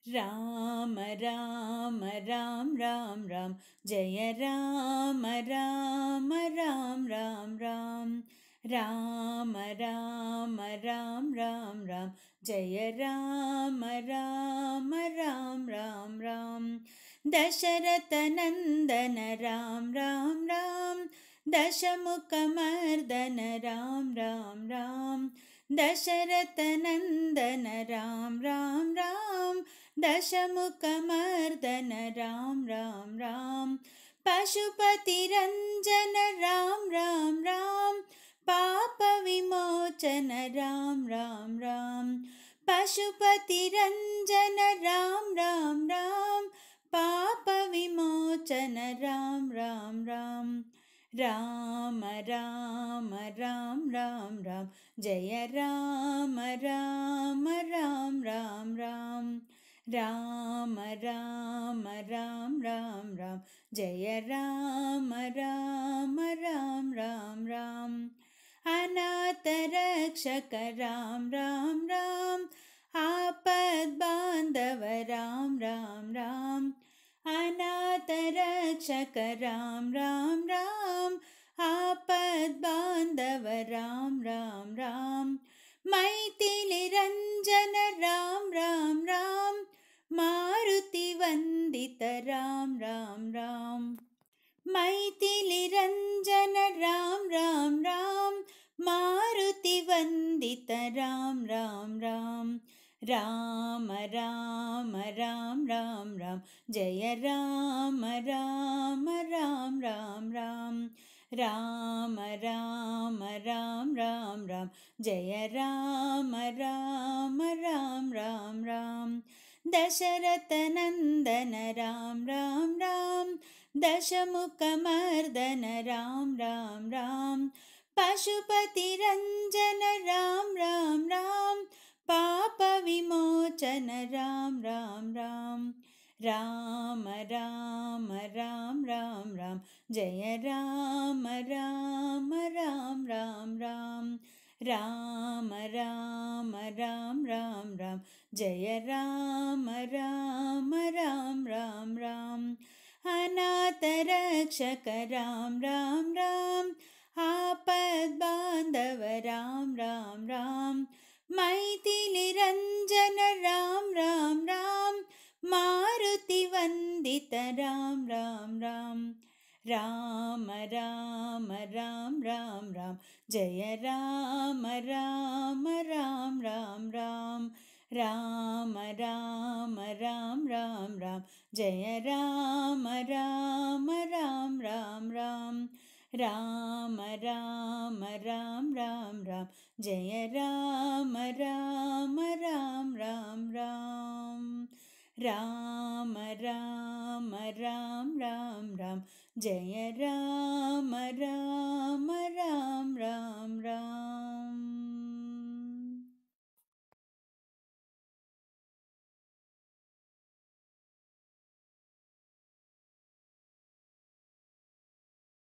राम राम राम राम राम जय राम राम राम राम राम राम राम राम राम राम जय राम राम राम राम राम दशरथ नंदन राम राम राम दशमुखमर्दन राम राम राम दशरथ नंदन राम राम राम दशमुखमर्दन राम राम राम पशुपतिरञ्जन राम राम राम पापविमोचन राम राम राम पशुपतिरञ्जन राम राम राम पापविमोचन राम राम राम राम राम राम राम राम जय राम राम राम राम राम राम राम राम राम राम जय राम राम राम राम राम अनाथ रक्षक राम राम राम आपद बांधव राम राम राम अनाथ रक्षक राम राम राम आपद बांधव राम राम राम मैथिली रंजन राम राम राम मारुति वंदित राम राम राम मैथिली रंजन राम राम राम मारुति वंदित राम राम राम राम राम राम राम राम जय राम राम राम राम राम राम राम राम राम राम जय राम राम राम राम राम दशरथ नंदन राम राम राम दशमुखमर्दन राम राम राम पशुपतिरञ्जन राम राम राम पापविमोचन राम राम राम राम राम राम राम राम जय राम राम राम राम राम राम राम राम राम राम जय राम राम राम राम राम अनाथ रक्षक राम राम राम आपद बांधव राम राम राम मैथिली रंजन राम राम राम मारुति वंदित राम राम राम राम राम राम राम राम जय राम राम राम राम राम राम राम राम राम राम जय राम राम राम राम राम राम राम राम राम राम जय राम राम राम राम राम राम राम राम राम राम जय राम राम राम राम राम